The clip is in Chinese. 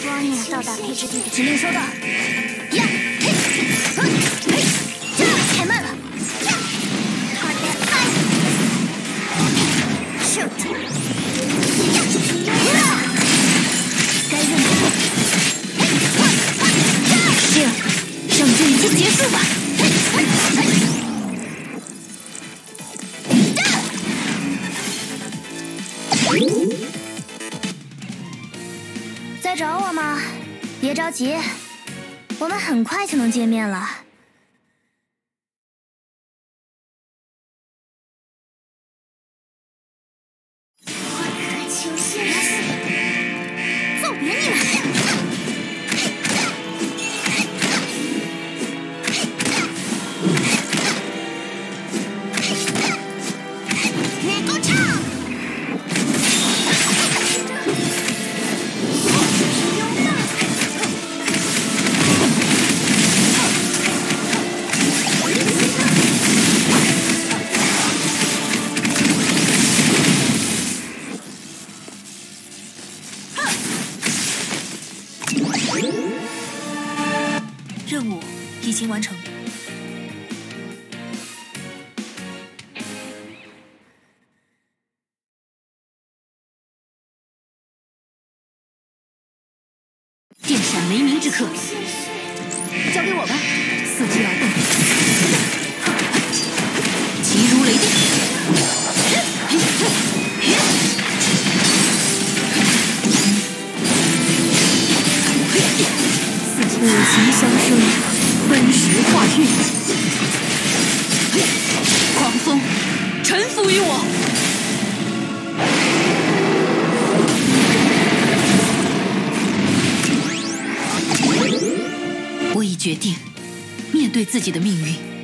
光年到达配置地的指令收到。呀，嘿，嘿，这太慢了。Target fire。Shoot。该任务。是，圣战已经结束吧。在找我吗？别着急，我们很快就能见面了。花球现世，揍扁你们！你够呛！ 任务已经完成。电闪雷鸣之刻，交给我吧，伺机而动，急如雷电。五行相生，分时化运，狂风臣服于我。我已决定面对自己的命运。